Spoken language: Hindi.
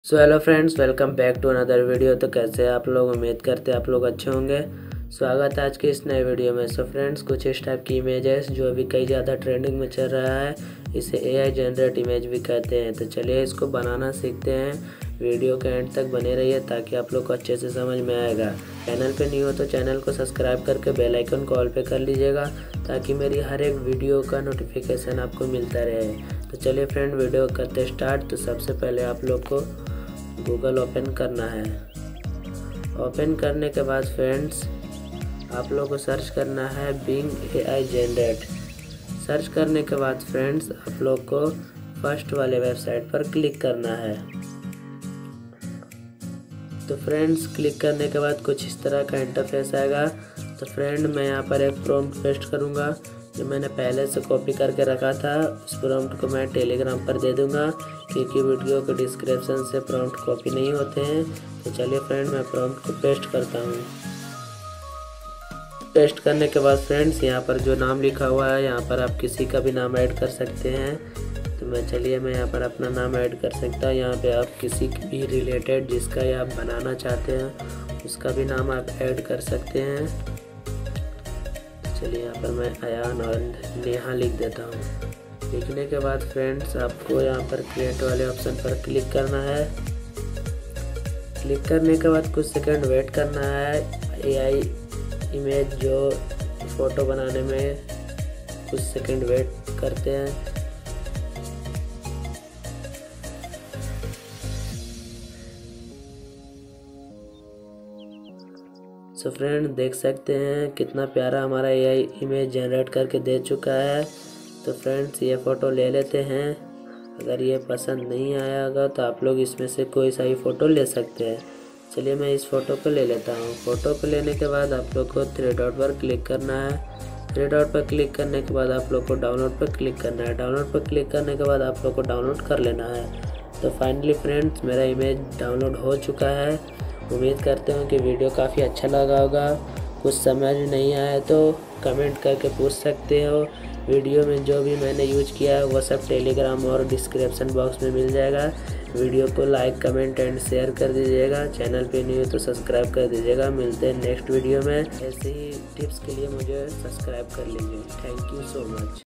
So hello friends, welcome back to another video. तो कैसे आप लोग? उम्मीद करते हैं आप लोग अच्छे होंगे। स्वागत है आज के इस नए वीडियो में। सो फ्रेंड्स, कुछ इस टाइप की इमेजेस जो अभी कई ज़्यादा ट्रेंडिंग में चल रहा है, इसे एआई जनरेट इमेज भी कहते हैं। तो चलिए इसको बनाना सीखते हैं। वीडियो के एंड तक बने रहिए ताकि आप लोग को अच्छे से समझ में आएगा। चैनल पे न्यू हो तो चैनल को सब्सक्राइब करके बेल आइकन को ऑल पे कर लीजिएगा ताकि मेरी हर एक वीडियो का नोटिफिकेशन आपको मिलता रहे। तो चलिए फ्रेंड, वीडियो करते स्टार्ट। तो सबसे पहले आप लोग को गूगल ओपन करना है। ओपन करने के बाद फ्रेंड्स आप लोग को सर्च करना है बिंग एआई जनरेट। सर्च करने के बाद फ्रेंड्स आप लोग को फर्स्ट वाले वेबसाइट पर क्लिक करना है। तो फ्रेंड्स क्लिक करने के बाद कुछ इस तरह का इंटरफेस आएगा। तो फ्रेंड मैं यहाँ पर एक प्रॉम्प्ट पेस्ट करूँगा जो मैंने पहले से कॉपी करके रखा था। उस प्रॉम्प्ट को मैं टेलीग्राम पर दे दूँगा क्योंकि वीडियो के डिस्क्रिप्शन से प्रॉम्प्ट कॉपी नहीं होते हैं। तो चलिए फ्रेंड मैं प्रॉम्प्ट को पेस्ट करता हूँ। पेस्ट करने के बाद फ्रेंड्स यहाँ पर जो नाम लिखा हुआ है यहाँ पर आप किसी का भी नाम ऐड कर सकते हैं। तो मैं यहाँ पर अपना नाम ऐड कर सकता हूँ। यहाँ पे आप किसी भी रिलेटेड जिसका ये आप बनाना चाहते हैं उसका भी नाम आप ऐड कर सकते हैं। चलिए यहाँ पर मैं अयान और नेहा लिख देता हूँ। लिखने के बाद फ्रेंड्स आपको यहाँ पर क्रिएट वाले ऑप्शन पर क्लिक करना है। क्लिक करने के बाद कुछ सेकंड वेट करना है। एआई इमेज जो फ़ोटो बनाने में कुछ सेकंड वेट करते हैं। सो फ्रेंड देख सकते हैं कितना प्यारा हमारा एआई इमेज जनरेट करके दे चुका है। तो फ्रेंड्स ये फ़ोटो ले लेते हैं। अगर ये पसंद नहीं आया होगा तो आप लोग इसमें से कोई सा भी फ़ोटो ले सकते हैं। चलिए मैं इस फ़ोटो को ले लेता हूँ। फ़ोटो को लेने के बाद आप लोग को 3 डॉट पर क्लिक करना है। 3 डॉट पर क्लिक करने के बाद आप लोग को डाउनलोड पर क्लिक करना है। डाउनलोड पर क्लिक करने के बाद आप लोग को डाउनलोड कर लेना है। तो फाइनली फ्रेंड्स मेरा इमेज डाउनलोड हो चुका है। उम्मीद करते हैं कि वीडियो काफ़ी अच्छा लगा होगा। कुछ समझ नहीं आया तो कमेंट करके पूछ सकते हो। वीडियो में जो भी मैंने यूज किया है वो सब टेलीग्राम और डिस्क्रिप्शन बॉक्स में मिल जाएगा। वीडियो को लाइक कमेंट एंड शेयर कर दीजिएगा। चैनल पे न्यू हो तो सब्सक्राइब कर दीजिएगा। मिलते हैं नेक्स्ट वीडियो में। ऐसे ही टिप्स के लिए मुझे सब्सक्राइब कर लीजिए। Thank you so much.